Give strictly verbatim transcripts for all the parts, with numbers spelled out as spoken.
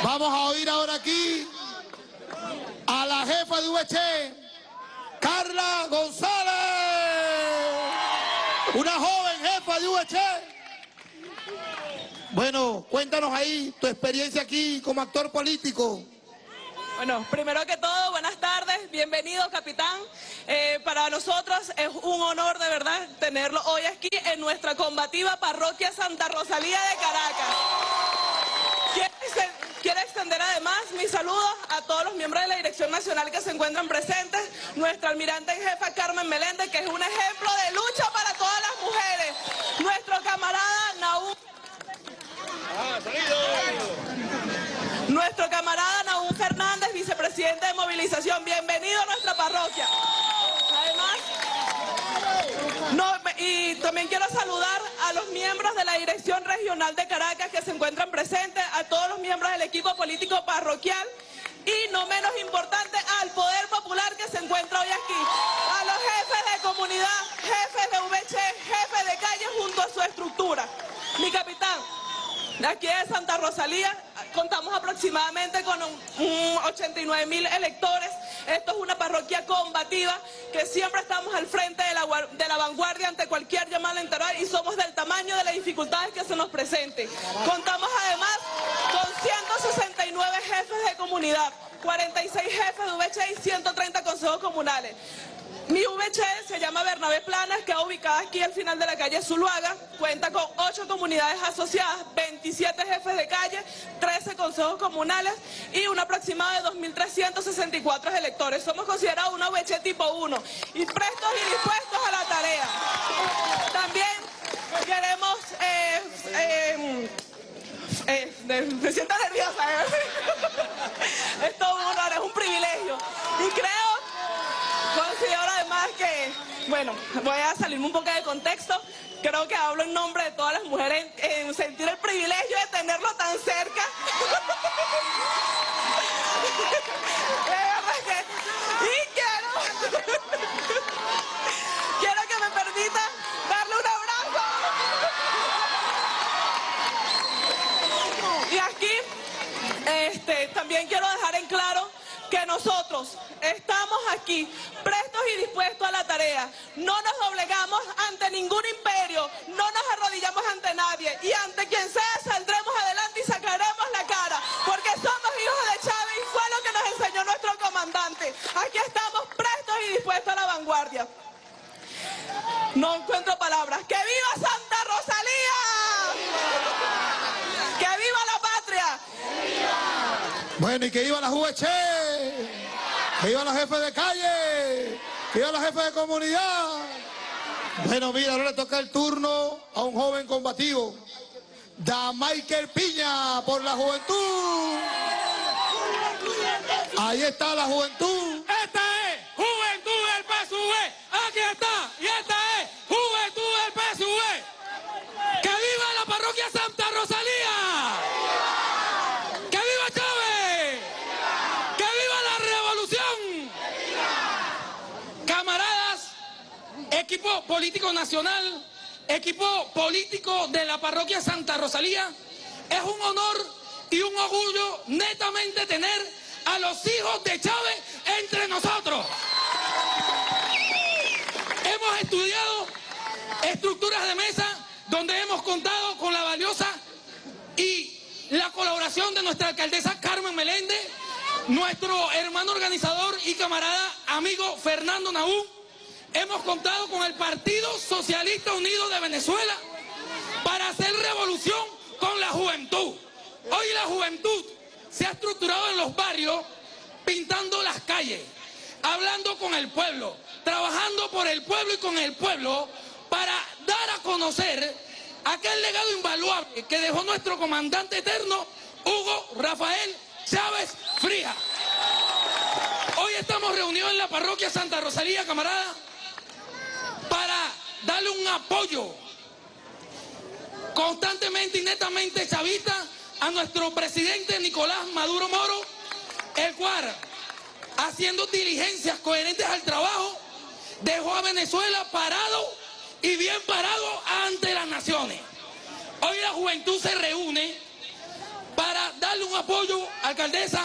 Vamos a oír ahora aquí a la jefa de U V C, Carla González, una joven jefa de U V C. Bueno, cuéntanos ahí tu experiencia aquí como actor político. Bueno, primero que todo, buenas tardes, bienvenido, capitán. Eh, para nosotros es un honor de verdad tenerlo hoy aquí en nuestra combativa parroquia Santa Rosalía de Caracas. Quiero, quiero extender además mis saludos a todos los miembros de la Dirección Nacional que se encuentran presentes, nuestra almirante en jefa Carmen Meléndez, que es un ejemplo de lucha para todas las mujeres, nuestro camarada Naúm. Ah, Nuestro camarada Naúm Fernández, vicepresidente de movilización, bienvenido a nuestra parroquia. Además, no, y también quiero saludar a los miembros de la Dirección Regional de Caracas que se encuentran presentes, a todos los miembros del equipo político parroquial y, no menos importante, al Poder Popular que se encuentra hoy aquí, a los jefes de comunidad, jefes de U V C, jefes de calle junto a su estructura. Mi capitán, de aquí de Santa Rosalía contamos aproximadamente con un, un ochenta y nueve mil electores. Esto es una parroquia combativa que siempre estamos al frente de la, de la vanguardia ante cualquier llamada electoral y somos del tamaño de las dificultades que se nos presenten. Contamos además con ciento sesenta y nueve jefes de comunidad, cuarenta y seis jefes de U V C y ciento treinta consejos comunales. Mi U V C se llama Bernabé Planas, queda ubicada aquí al final de la calle Zuluaga, cuenta con ocho comunidades asociadas, veintisiete jefes de calle, trece consejos comunales y un aproximado de dos mil trescientos sesenta y cuatro electores. Somos considerados una U V C tipo uno y prestos y dispuestos a la tarea. También queremos... Eh, eh, eh, me siento nerviosa, ¿eh? Es todo un honor, es un privilegio y creo... Considero además que, bueno, voy a salirme un poco de contexto, creo que hablo en nombre de todas las mujeres en, en sentir el privilegio de tenerlo tan cerca. Y quiero, quiero que me permita darle un abrazo. Y aquí, este, también quiero dejar en claro que nosotros estamos aquí prestos y dispuestos a la tarea. No nos doblegamos ante ningún imperio, no nos arrodillamos ante nadie y ante quien sea saldremos adelante y sacaremos la cara porque somos hijos de Chávez y fue lo que nos enseñó nuestro comandante. Aquí estamos prestos y dispuestos a la vanguardia. No encuentro palabras. ¡Que viva Santa Rosalía! ¡Que viva la patria! Bueno, y que viva la U V C, que viva los jefes de calle, que viva los jefes de comunidad. Bueno, mira, ahora le toca el turno a un joven combativo, Da Michael Piña, por la juventud. Ahí está la juventud. Esta es Juventud del P S U V. Aquí está. Y esta es Juventud del P S U V. ¡Que viva la parroquia Santa Rosalía! ¡Que viva Chávez! ¡Que viva la revolución! Camaradas, equipo político nacional, equipo político de la parroquia Santa Rosalía, es un honor y un orgullo netamente tener a los hijos de Chávez entre nosotros. Hemos estudiado estructuras de mesa donde hemos contado con la valiosa y la colaboración de nuestra alcaldesa Carmen Meléndez, nuestro hermano organizador y camarada amigo Fernando Naúm. Hemos contado con el Partido Socialista Unido de Venezuela para hacer revolución con la juventud. Hoy la juventud se ha estructurado en los barrios, pintando las calles, hablando con el pueblo, trabajando por el pueblo y con el pueblo para dar a conocer aquel legado invaluable que dejó nuestro comandante eterno, Hugo Rafael Chávez Frías. Hoy estamos reunidos en la parroquia Santa Rosalía, camarada, para darle un apoyo constantemente y netamente chavista a nuestro presidente Nicolás Maduro Moro, el cual, haciendo diligencias coherentes al trabajo, dejó a Venezuela parado y bien parado ante las naciones. Hoy la juventud se reúne para darle un apoyo, alcaldesa,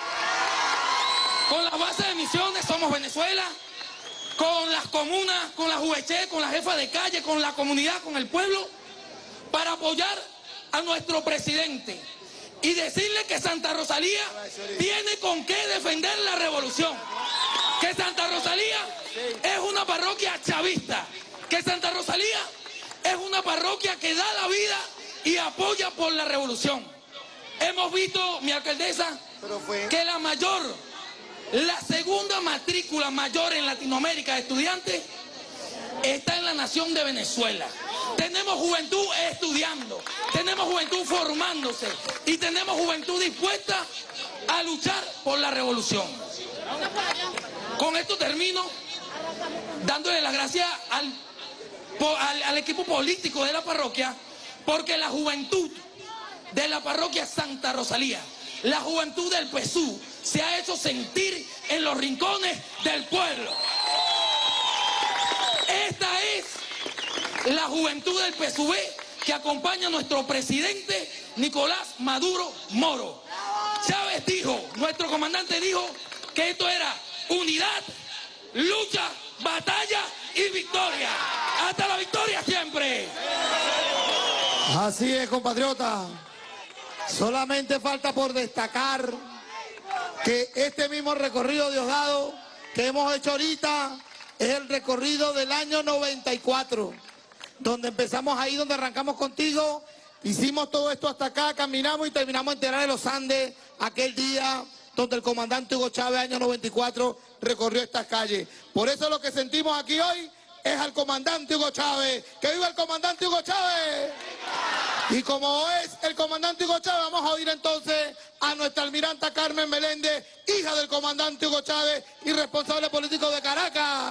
con las bases de Misiones, Somos Venezuela, con las comunas, con la Juveché, con la jefa de calle, con la comunidad, con el pueblo, para apoyar a nuestro presidente y decirle que Santa Rosalía tiene con qué defender la revolución, que Santa Rosalía es una parroquia chavista, que Santa Rosalía es una parroquia que da la vida y apoya por la revolución. Hemos visto, mi alcaldesa, que la mayor, la segunda matrícula mayor en Latinoamérica de estudiantes está en la nación de Venezuela. Tenemos juventud estudiando, tenemos juventud formándose y tenemos juventud dispuesta a luchar por la revolución. Con esto termino dándole las gracias al, al, al equipo político de la parroquia, porque la juventud de la parroquia Santa Rosalía, la juventud del P S U, se ha hecho sentir en los rincones del pueblo. Esta es la juventud del P S U V que acompaña a nuestro presidente Nicolás Maduro Moro. Chávez dijo, nuestro comandante dijo que esto era unidad, lucha, batalla y victoria. Hasta la victoria siempre. Así es, compatriota. Solamente falta por destacar que este mismo recorrido, Diosdado, que hemos hecho ahorita, es el recorrido del año noventa y cuatro, donde empezamos ahí, donde arrancamos contigo, hicimos todo esto hasta acá, caminamos y terminamos en Terra de los Andes, aquel día donde el comandante Hugo Chávez, año noventa y cuatro, recorrió estas calles. Por eso lo que sentimos aquí hoy es al comandante Hugo Chávez. ¡Que viva el comandante Hugo Chávez! Y como es el comandante Hugo Chávez, vamos a oír entonces a nuestra almiranta Carmen Meléndez, hija del comandante Hugo Chávez y responsable político de Caracas.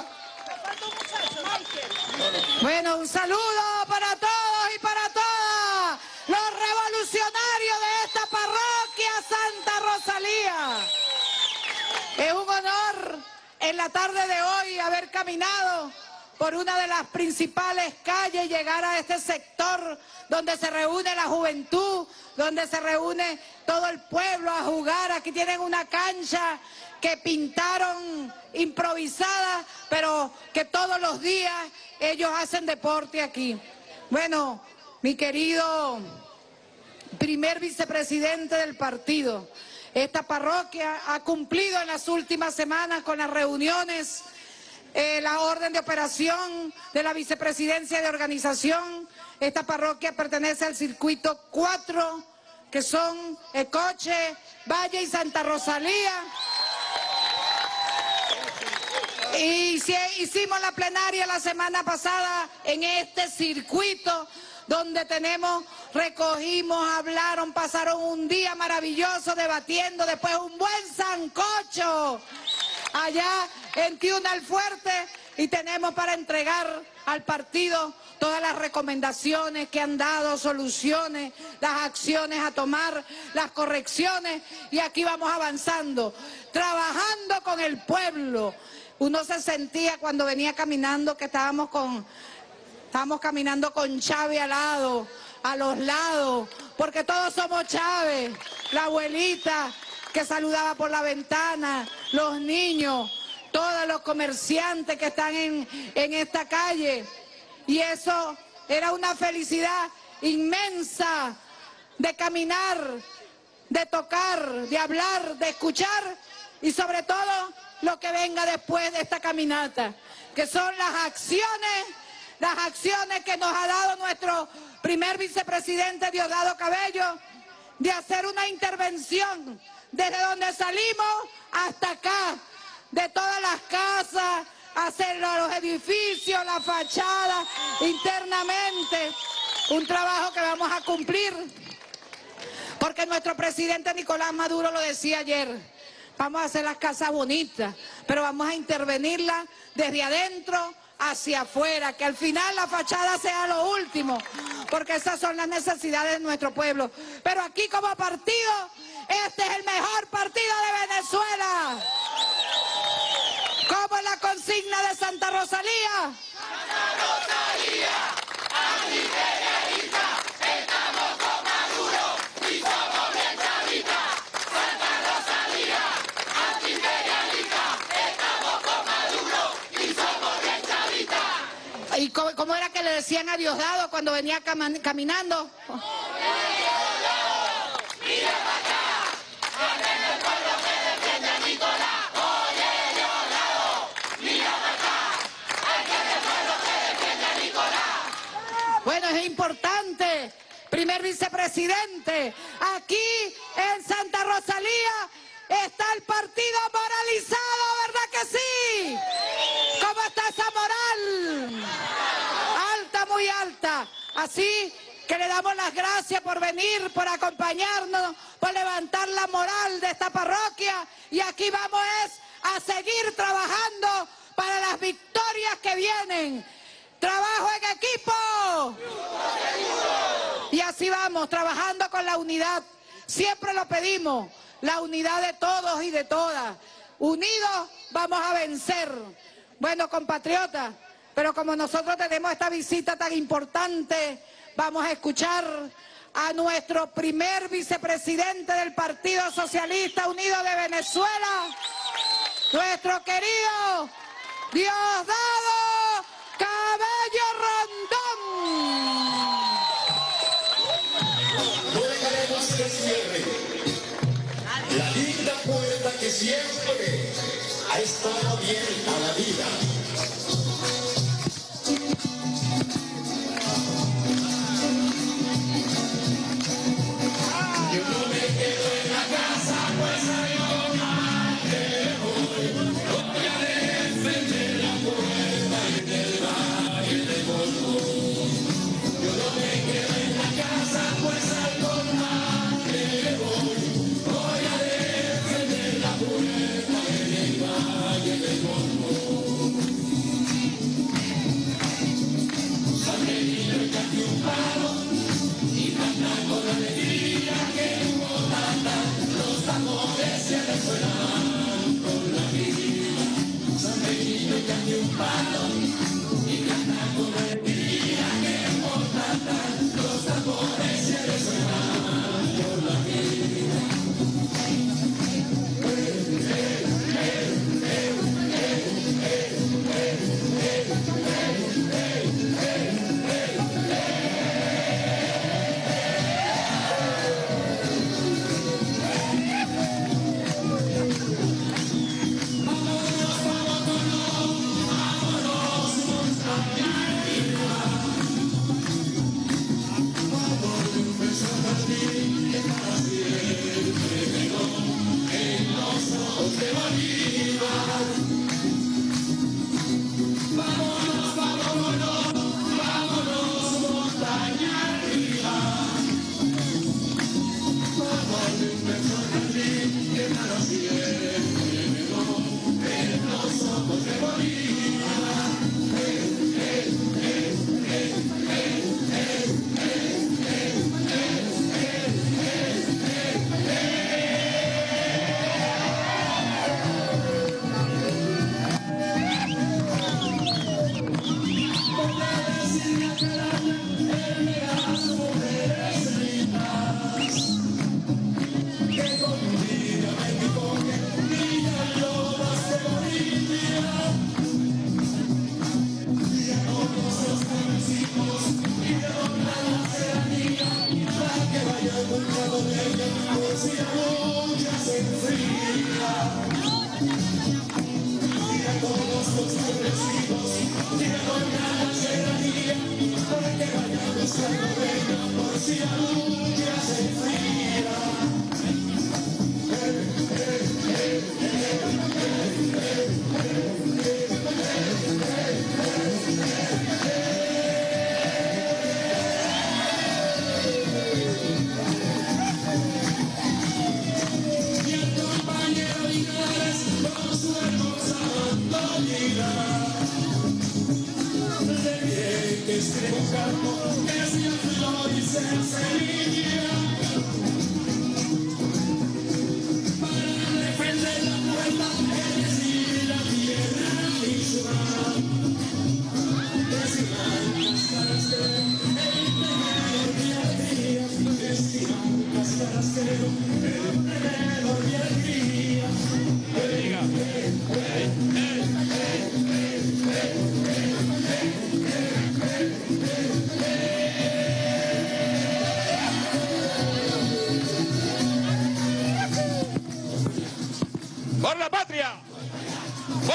Bueno, un saludo para todos y para todas los revolucionarios de esta parroquia Santa Rosalía. Es un honor en la tarde de hoy haber caminado por una de las principales calles y llegar a este sector donde se reúne la juventud, donde se reúne todo el pueblo a jugar. Aquí tienen una cancha que pintaron improvisada, pero que todos los días ellos hacen deporte aquí. Bueno, mi querido primer vicepresidente del partido, esta parroquia ha cumplido en las últimas semanas con las reuniones, eh, la orden de operación de la vicepresidencia de organización. Esta parroquia pertenece al circuito cuatro, que son Ecoche, Valle y Santa Rosalía. Y hicimos la plenaria la semana pasada en este circuito, donde tenemos, recogimos, hablaron, pasaron un día maravilloso debatiendo, después un buen sancocho allá en Tiuna el Fuerte, y tenemos para entregar al partido todas las recomendaciones que han dado, soluciones, las acciones a tomar, las correcciones, y aquí vamos avanzando, trabajando con el pueblo. Uno se sentía cuando venía caminando que estábamos con, estábamos caminando con Chávez al lado, a los lados, porque todos somos Chávez, la abuelita que saludaba por la ventana, los niños, todos los comerciantes que están en, en esta calle. Y eso era una felicidad inmensa de caminar, de tocar, de hablar, de escuchar, y sobre todo lo que venga después de esta caminata, que son las acciones, las acciones que nos ha dado nuestro primer vicepresidente Diosdado Cabello, de hacer una intervención desde donde salimos hasta acá, de todas las casas, hacer los edificios, la fachada, internamente, un trabajo que vamos a cumplir, porque nuestro presidente Nicolás Maduro lo decía ayer. Vamos a hacer las casas bonitas, pero vamos a intervenirlas desde adentro hacia afuera, que al final la fachada sea lo último, porque esas son las necesidades de nuestro pueblo. Pero aquí como partido, este es el mejor partido de Venezuela. ¿Cómo es la consigna de Santa Rosalía? Santa Rosalía, antiimperialista, estamos con Maduro y somos bien chavistas. decían a Diosdado cuando venía cam caminando. ¡Mira para acá! ¡Donde el pueblo que defiende a Nicolás! ¡Oye, Diosdado! ¡Mira para acá! ¡Aquí es el pueblo que defiende a Nicolás! Bueno, es importante, primer vicepresidente, aquí en Santa Rosalía está el partido moralizado, ¿verdad que sí? ¿Cómo está esa moral? Alta, muy alta. Así que le damos las gracias por venir, por acompañarnos, por levantar la moral de esta parroquia. Y aquí vamos es a seguir trabajando para las victorias que vienen. ¡Trabajo en equipo! Y así vamos, trabajando con la unidad. Siempre lo pedimos, la unidad de todos y de todas. Unidos vamos a vencer. Bueno, compatriotas, pero como nosotros tenemos esta visita tan importante, vamos a escuchar a nuestro primer vicepresidente del Partido Socialista Unido de Venezuela, nuestro querido Diosdado Cabello Rondón. No dejaremos que cierre la linda puerta que siempre ha estado abierta a la vida. Yo no me quedo en la casa, pues hay otra que voy. Voy a defender la puerta en el valle de Bolón. Yo no me quedo en la casa, pues algo más que voy. Voy a defender la puerta en el valle de Bolón. Sale niño y cante un palo y canta con alegría que hubo tanta. Los tambores se resuenan con la vida. Sale niño y cante un palo y canta con alegría que hubo tanta. Los tambores se resuenan con la vida.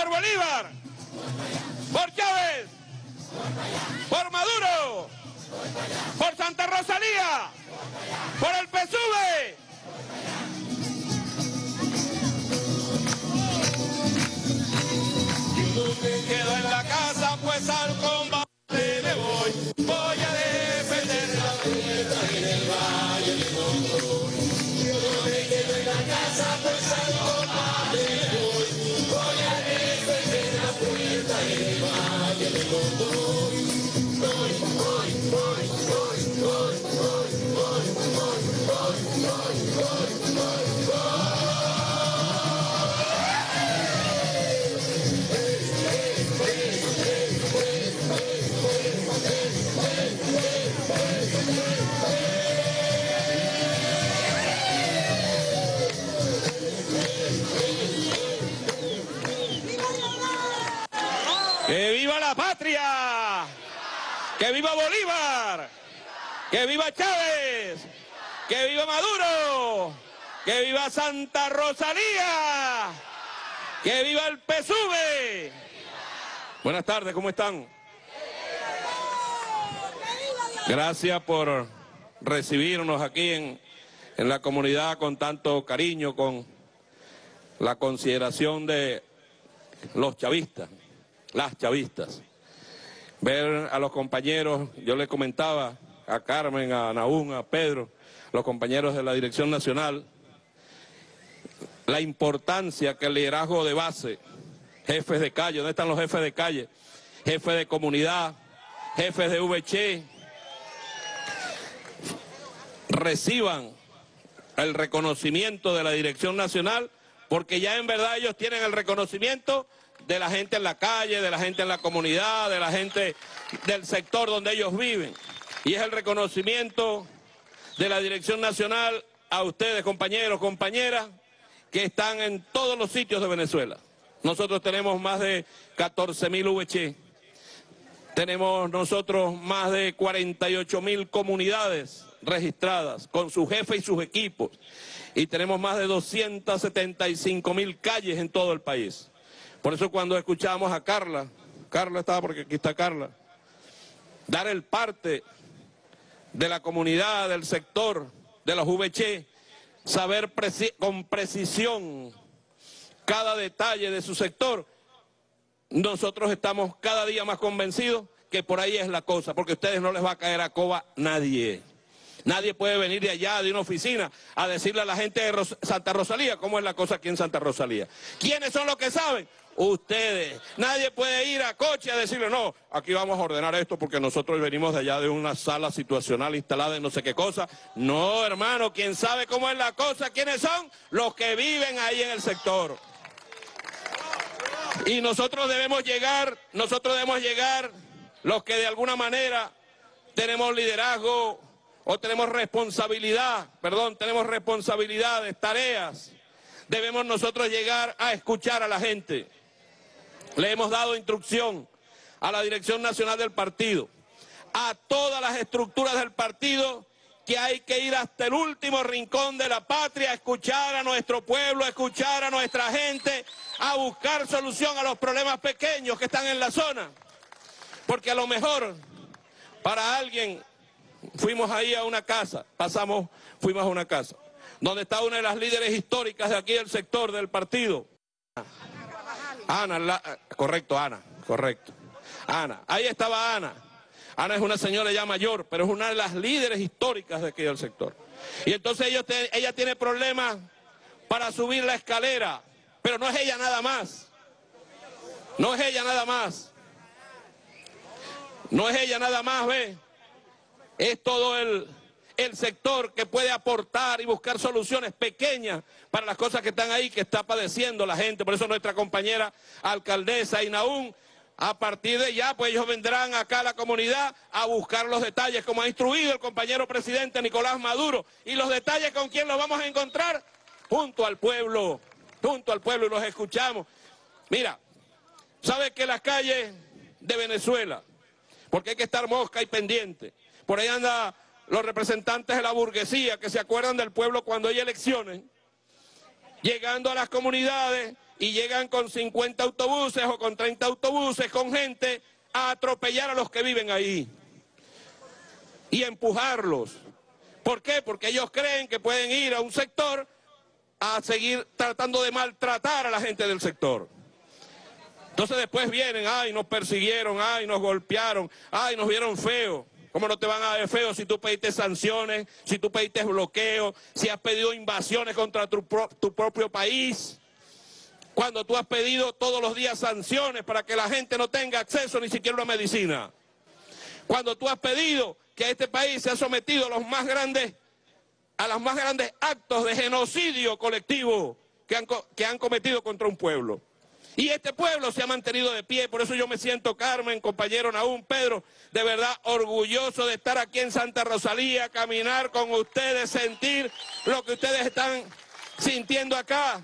por Bolívar, por Chávez, por Maduro, por Santa Rosalía, por el P S U V. Quedo en la casa, pues al combate me voy. Voy a defender la tierra en el Valle del Condor. Yo me quedo en la casa, pues al combate me voy. Voy a defender la tierra en el Valle del Condor. Voy, voy, voy, voy, voy, voy, voy, voy, voy, voy, voy, voy, voy. ¡Que viva la patria! ¡Que viva Bolívar! ¡Que viva Chávez! ¡Que viva Maduro! ¡Que viva Santa Rosalía! ¡Que viva el P S U V! Buenas tardes, ¿cómo están? Gracias por recibirnos aquí en, en la comunidad con tanto cariño, con la consideración de los chavistas, las chavistas. Ver a los compañeros, yo les comentaba a Carmen, a Nahum, a Pedro, los compañeros de la Dirección Nacional, la importancia que el liderazgo de base, jefes de calle, ¿dónde están los jefes de calle? Jefes de comunidad, jefes de V C, reciban el reconocimiento de la Dirección Nacional, porque ya en verdad ellos tienen el reconocimiento de la gente en la calle, de la gente en la comunidad, de la gente del sector donde ellos viven. Y es el reconocimiento de la Dirección Nacional a ustedes, compañeros, compañeras, que están en todos los sitios de Venezuela. Nosotros tenemos más de catorce mil V C, tenemos nosotros más de cuarenta y ocho mil comunidades registradas con su jefe y sus equipos, y tenemos más de doscientas setenta y cinco mil calles en todo el país. Por eso cuando escuchamos a Carla, Carla estaba porque aquí está Carla, dar el parte de la comunidad, del sector, de los V C, saber preci- con precisión cada detalle de su sector, nosotros estamos cada día más convencidos que por ahí es la cosa, porque a ustedes no les va a caer a coba nadie. Nadie puede venir de allá, de una oficina, a decirle a la gente de Ros- Santa Rosalía cómo es la cosa aquí en Santa Rosalía. ¿Quiénes son los que saben? Ustedes. Nadie puede ir a coche a decirle, no, aquí vamos a ordenar esto porque nosotros venimos de allá de una sala situacional instalada en no sé qué cosa. No, hermano, ¿quién sabe cómo es la cosa? ¿Quiénes son? Los que viven ahí en el sector. Y nosotros debemos llegar, nosotros debemos llegar, los que de alguna manera tenemos liderazgo o tenemos responsabilidad, perdón, tenemos responsabilidades, tareas, debemos nosotros llegar a escuchar a la gente. Le hemos dado instrucción a la Dirección Nacional del partido, a todas las estructuras del partido, que hay que ir hasta el último rincón de la patria, a escuchar a nuestro pueblo, a escuchar a nuestra gente, a buscar solución a los problemas pequeños que están en la zona. Porque a lo mejor para alguien, fuimos ahí a una casa, pasamos, fuimos a una casa, donde está una de las líderes históricas de aquí del sector del partido. Ana, la, correcto, Ana, correcto. Ana, ahí estaba Ana. Ana es una señora ya mayor, pero es una de las líderes históricas de aquí del sector. Y entonces ellos te, ella tiene problemas para subir la escalera, pero no es ella nada más. No es ella nada más. No es ella nada más, ¿ve? Es todo el, el sector que puede aportar y buscar soluciones pequeñas para las cosas que están ahí, que está padeciendo la gente. Por eso nuestra compañera alcaldesa Nahum, a partir de ya, pues ellos vendrán acá a la comunidad a buscar los detalles, como ha instruido el compañero presidente Nicolás Maduro. Y los detalles, ¿con quién los vamos a encontrar? Junto al pueblo, junto al pueblo, y los escuchamos. Mira, ¿sabes que las calles de Venezuela, porque hay que estar mosca y pendiente, por ahí andan los representantes de la burguesía que se acuerdan del pueblo cuando hay elecciones, llegando a las comunidades y llegan con cincuenta autobuses o con treinta autobuses con gente a atropellar a los que viven ahí y empujarlos. ¿Por qué? Porque ellos creen que pueden ir a un sector a seguir tratando de maltratar a la gente del sector. Entonces después vienen, ay, nos persiguieron, ay, nos golpearon, ay, nos vieron feo. ¿Cómo no te van a ver feo si tú pediste sanciones, si tú pediste bloqueo, si has pedido invasiones contra tu, pro, tu propio país? Cuando tú has pedido todos los días sanciones para que la gente no tenga acceso ni siquiera a una medicina. Cuando tú has pedido que este país sea sometido a los más grandes, a los más grandes actos de genocidio colectivo que han, que han cometido contra un pueblo. Y este pueblo se ha mantenido de pie, por eso yo me siento, Carmen, compañero Nahum, Pedro, de verdad orgulloso de estar aquí en Santa Rosalía, caminar con ustedes, sentir lo que ustedes están sintiendo acá.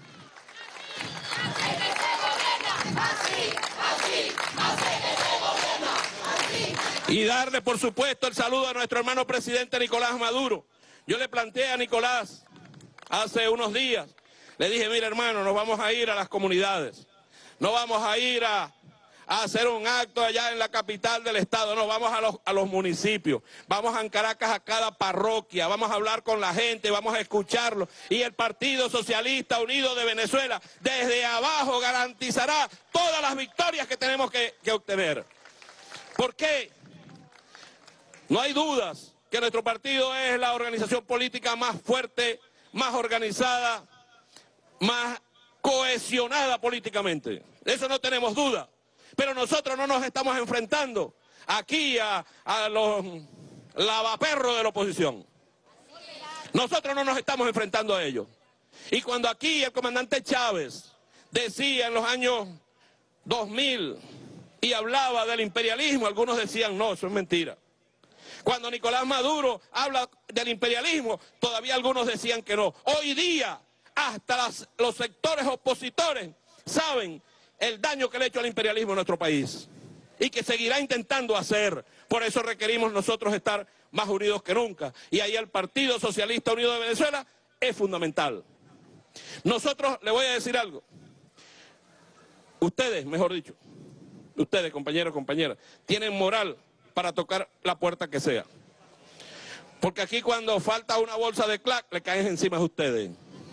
Y darle, por supuesto, el saludo a nuestro hermano presidente Nicolás Maduro. Yo le planteé a Nicolás hace unos días, le dije, mira hermano, nos vamos a ir a las comunidades. No vamos a ir a, a hacer un acto allá en la capital del estado, no, vamos a los, a los municipios, vamos a Caracas a cada parroquia, vamos a hablar con la gente, vamos a escucharlo. Y el Partido Socialista Unido de Venezuela desde abajo garantizará todas las victorias que tenemos que, que obtener. ¿Por qué? No hay dudas que nuestro partido es la organización política más fuerte, más organizada, más cohesionada políticamente. De eso no tenemos duda. Pero nosotros no nos estamos enfrentando aquí a, a los lavaperros de la oposición. Nosotros no nos estamos enfrentando a ellos. Y cuando aquí el comandante Chávez decía en los años dos mil y hablaba del imperialismo, algunos decían, no, eso es mentira. Cuando Nicolás Maduro habla del imperialismo, todavía algunos decían que no. Hoy día, hasta las, los sectores opositores saben el daño que le ha hecho al imperialismo en nuestro país y que seguirá intentando hacer. Por eso requerimos nosotros estar más unidos que nunca. Y ahí el Partido Socialista Unido de Venezuela es fundamental. Nosotros, le voy a decir algo. Ustedes, mejor dicho, ustedes, compañeros, compañeras, tienen moral para tocar la puerta que sea. Porque aquí cuando falta una bolsa de crack, le caen encima a ustedes.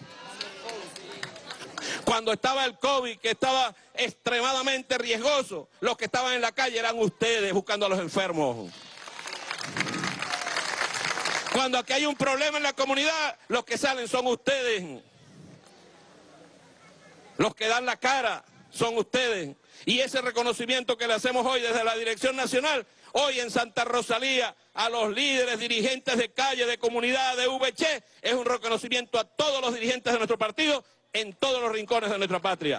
Cuando estaba el COVID, que estaba extremadamente riesgoso, los que estaban en la calle eran ustedes buscando a los enfermos. Cuando aquí hay un problema en la comunidad, los que salen son ustedes. Los que dan la cara son ustedes. Y ese reconocimiento que le hacemos hoy desde la Dirección Nacional, hoy en Santa Rosalía, a los líderes, dirigentes de calle, de comunidad, de V Che, es un reconocimiento a todos los dirigentes de nuestro partido, en todos los rincones de nuestra patria.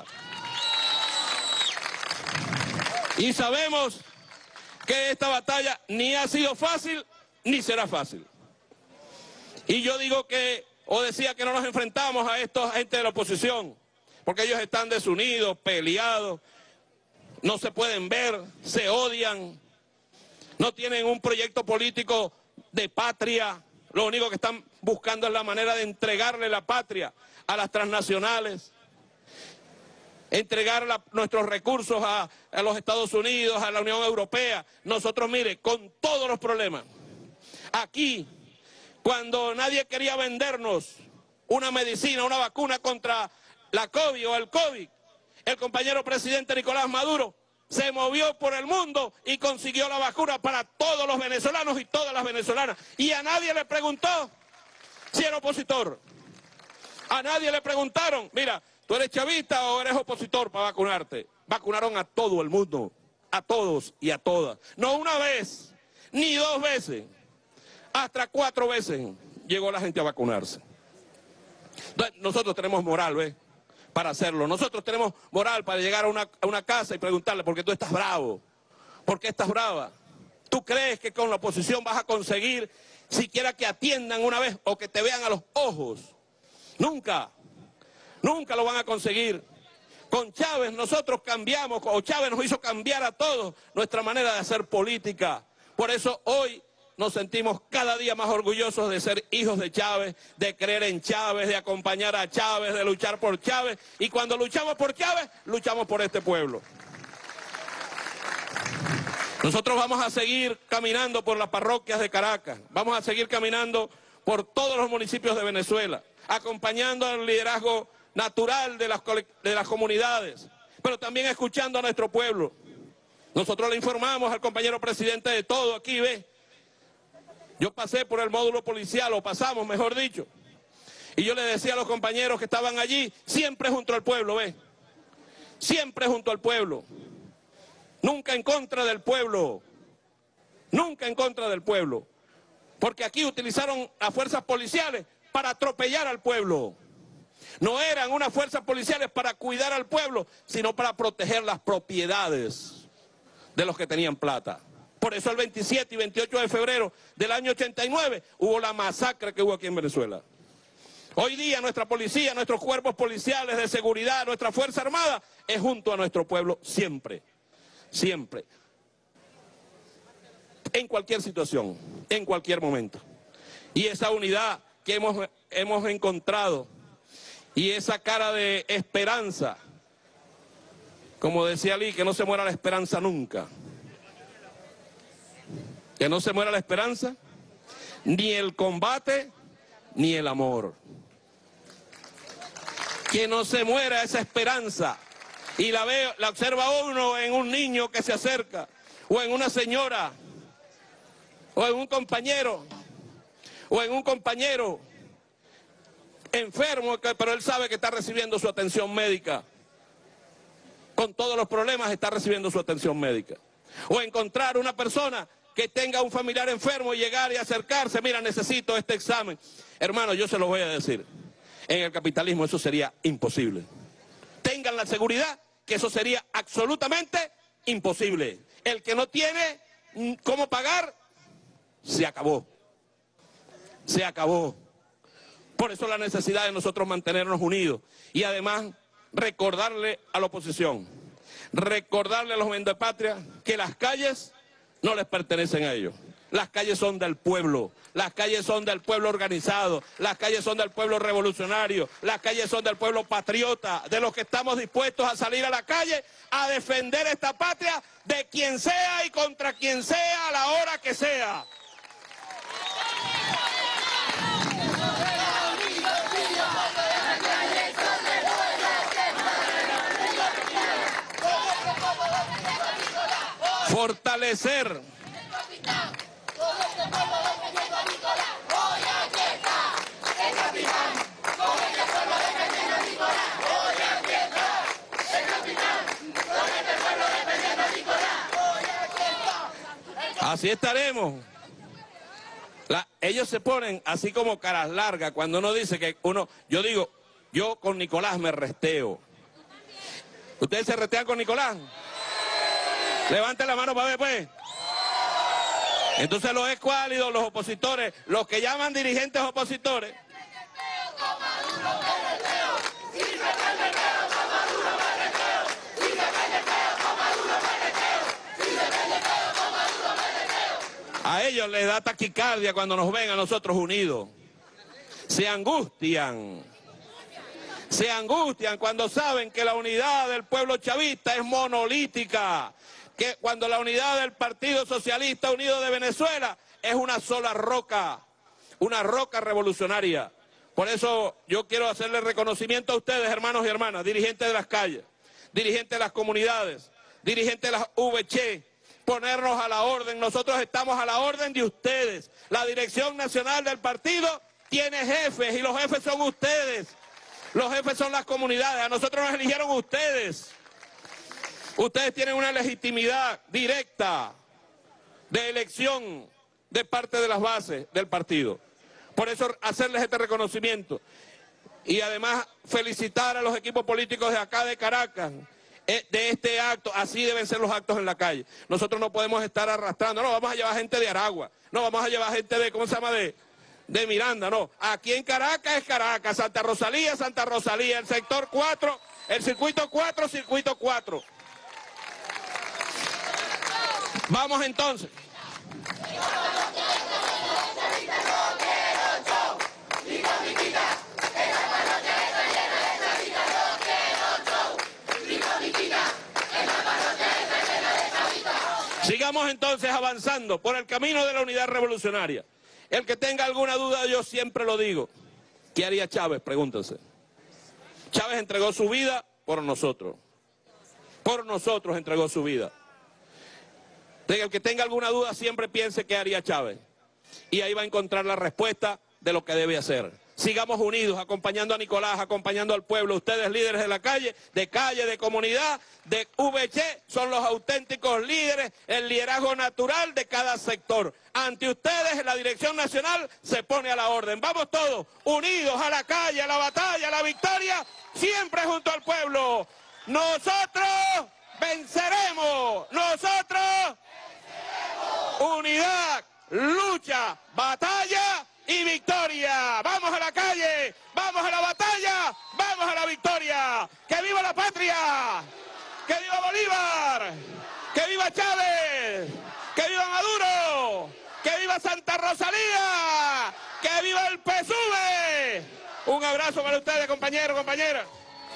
Y sabemos que esta batalla ni ha sido fácil, ni será fácil. Y yo digo que, o decía que no nos enfrentamos a estos gente de la oposición, porque ellos están desunidos, peleados, no se pueden ver, se odian, no tienen un proyecto político de patria, lo único que están buscando es la manera de entregarle la patria a las transnacionales, entregar la, nuestros recursos a, a los Estados Unidos, a la Unión Europea. Nosotros, mire, con todos los problemas, aquí, cuando nadie quería vendernos una medicina, una vacuna contra la COVID o el COVID, el compañero presidente Nicolás Maduro se movió por el mundo y consiguió la vacuna para todos los venezolanos y todas las venezolanas. Y a nadie le preguntó si era opositor. A nadie le preguntaron, mira, ¿tú eres chavista o eres opositor para vacunarte? Vacunaron a todo el mundo, a todos y a todas. No una vez, ni dos veces, hasta cuatro veces llegó la gente a vacunarse. Entonces, nosotros tenemos moral, ¿ves?, para hacerlo. Nosotros tenemos moral para llegar a una, a una casa y preguntarle, ¿por qué tú estás bravo? ¿Por qué estás brava? ¿Tú crees que con la oposición vas a conseguir siquiera que atiendan una vez o que te vean a los ojos? Nunca, nunca lo van a conseguir. Con Chávez nosotros cambiamos, o Chávez nos hizo cambiar a todos nuestra manera de hacer política. Por eso hoy nos sentimos cada día más orgullosos de ser hijos de Chávez, de creer en Chávez, de acompañar a Chávez, de luchar por Chávez. Y cuando luchamos por Chávez, luchamos por este pueblo. Nosotros vamos a seguir caminando por las parroquias de Caracas, vamos a seguir caminando por todos los municipios de Venezuela, acompañando al liderazgo natural de las, de las comunidades, pero también escuchando a nuestro pueblo. Nosotros le informamos al compañero presidente de todo aquí, ¿ve? Yo pasé por el módulo policial, o pasamos, mejor dicho, y yo le decía a los compañeros que estaban allí, siempre junto al pueblo, ¿ve? Siempre junto al pueblo. Nunca en contra del pueblo, nunca en contra del pueblo, porque aquí utilizaron las fuerzas policiales para atropellar al pueblo. No eran unas fuerzas policiales para cuidar al pueblo, sino para proteger las propiedades de los que tenían plata. Por eso el veintisiete y veintiocho de febrero del año ochenta y nueve hubo la masacre que hubo aquí en Venezuela. Hoy día nuestra policía, nuestros cuerpos policiales de seguridad, nuestra Fuerza Armada es junto a nuestro pueblo siempre. Siempre, en cualquier situación, en cualquier momento. Y esa unidad que hemos, hemos encontrado y esa cara de esperanza, como decía Ali, que no se muera la esperanza nunca. Que no se muera la esperanza, ni el combate, ni el amor. Que no se muera esa esperanza. Y la ve, la observa uno en un niño que se acerca, o en una señora, o en un compañero, o en un compañero enfermo, pero él sabe que está recibiendo su atención médica. Con todos los problemas está recibiendo su atención médica. O encontrar una persona que tenga un familiar enfermo y llegar y acercarse, mira, necesito este examen. Hermano, yo se lo voy a decir, en el capitalismo eso sería imposible. Tengan la seguridad que eso sería absolutamente imposible. El que no tiene cómo pagar, se acabó. Se acabó. Por eso la necesidad de nosotros mantenernos unidos. Y además, recordarle a la oposición, recordarle a los vendepatrias que las calles no les pertenecen a ellos. Las calles son del pueblo, las calles son del pueblo organizado, las calles son del pueblo revolucionario, las calles son del pueblo patriota, de los que estamos dispuestos a salir a la calle a defender esta patria de quien sea y contra quien sea a la hora que sea. Fortalecer. Así estaremos. La, ellos se ponen así como caras largas cuando uno dice que uno, yo digo, yo con Nicolás me resteo. ¿Ustedes se restean con Nicolás? Levanten la mano para ver, pues. Entonces los escuálidos, los opositores, los que llaman dirigentes opositores. A ellos les da taquicardia cuando nos ven a nosotros unidos. Se angustian. Se angustian cuando saben que la unidad del pueblo chavista es monolítica. Que cuando la unidad del Partido Socialista Unido de Venezuela es una sola roca, una roca revolucionaria. Por eso yo quiero hacerle reconocimiento a ustedes, hermanos y hermanas, dirigentes de las calles, dirigentes de las comunidades, dirigentes de las V C, ponernos a la orden. Nosotros estamos a la orden de ustedes. La dirección nacional del partido tiene jefes y los jefes son ustedes. Los jefes son las comunidades. A nosotros nos eligieron ustedes. Ustedes tienen una legitimidad directa de elección de parte de las bases del partido. Por eso hacerles este reconocimiento. Y además felicitar a los equipos políticos de acá de Caracas, de este acto. Así deben ser los actos en la calle. Nosotros no podemos estar arrastrando, no, vamos a llevar gente de Aragua, no, vamos a llevar gente de, ¿cómo se llama?, de, de Miranda, no. Aquí en Caracas es Caracas, Santa Rosalía, Santa Rosalía, el sector cuatro, el circuito cuatro, circuito cuatro. Vamos entonces. Sigamos entonces avanzando por el camino de la unidad revolucionaria. El que tenga alguna duda, yo siempre lo digo. ¿Qué haría Chávez? Pregúntense. Chávez entregó su vida por nosotros. Por nosotros entregó su vida. El que tenga alguna duda siempre piense qué haría Chávez. Y ahí va a encontrar la respuesta de lo que debe hacer. Sigamos unidos, acompañando a Nicolás, acompañando al pueblo. Ustedes, líderes de la calle, de calle, de comunidad, de V H, son los auténticos líderes, el liderazgo natural de cada sector. Ante ustedes, la Dirección Nacional se pone a la orden. Vamos todos, unidos a la calle, a la batalla, a la victoria, siempre junto al pueblo. Nosotros venceremos, nosotros venceremos. Unidad, lucha, batalla y victoria. Vamos a la calle, vamos a la batalla, vamos a la victoria. ¡Que viva la patria! ¡Que viva Bolívar! ¡Que viva Chávez! ¡Que viva Maduro! ¡Que viva Santa Rosalía! ¡Que viva el P S U V! Un abrazo para ustedes, compañeros, compañeras.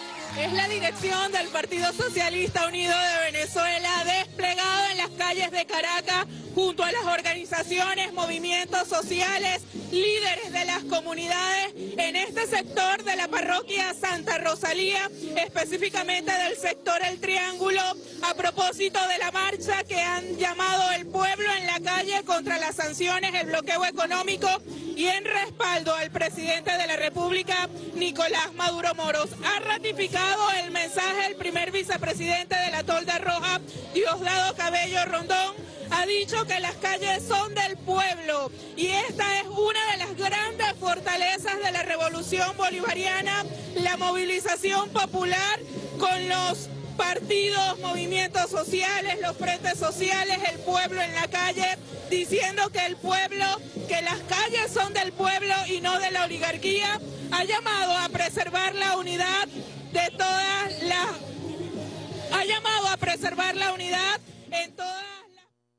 Es la dirección del Partido Socialista Unido de Venezuela desplegada en las calles de Caracas junto a las organizaciones, movimientos sociales, líderes de las comunidades en este sector de la parroquia Santa Rosalía, específicamente del sector El Triángulo, a propósito de la marcha que han llamado el pueblo en la calle contra las sanciones, el bloqueo económico y en respaldo al presidente de la República, Nicolás Maduro Moros. Ha ratificado el mensaje el primer vicepresidente de la Tolda Roja, Diosdado Cabello Rondón. Ha dicho que las calles son del pueblo y esta es una de las grandes fortalezas de la revolución bolivariana, la movilización popular con los partidos, movimientos sociales, los frentes sociales, el pueblo en la calle, diciendo que el pueblo, que las calles son del pueblo y no de la oligarquía. Ha llamado a preservar la unidad de todas las... Ha llamado a preservar la unidad en todas...